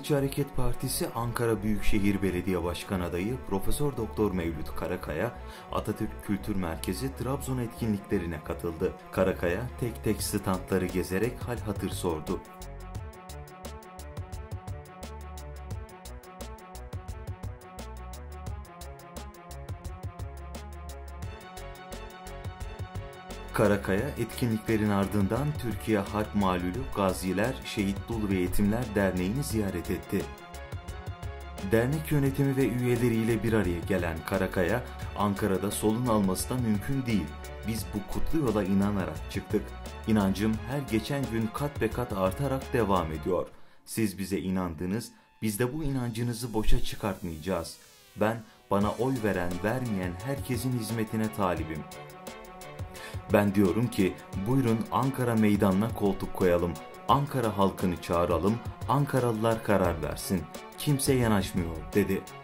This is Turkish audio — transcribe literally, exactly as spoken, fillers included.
Milliyetçi Hareket Partisi Ankara Büyükşehir Belediye Başkan Adayı Profesör Doktor Mevlüt Karakaya, Atatürk Kültür Merkezi Trabzon etkinliklerine katıldı. Karakaya tek tek standları gezerek hal hatır sordu. Karakaya, etkinliklerin ardından Türkiye Harp Malulü Gaziler, Şehit Dul ve Yetimler Derneği'ni ziyaret etti. Dernek yönetimi ve üyeleriyle bir araya gelen Karakaya, Ankara'da solun alması da mümkün değil. Biz bu kutlu yola inanarak çıktık. İnancım her geçen gün kat be kat artarak devam ediyor. Siz bize inandınız, biz de bu inancınızı boşa çıkartmayacağız. Ben, bana oy veren, vermeyen herkesin hizmetine talibim. Ben diyorum ki, buyurun Ankara meydanına koltuk koyalım, Ankara halkını çağıralım, Ankaralılar karar versin. Kimse yanaşmıyor, dedi.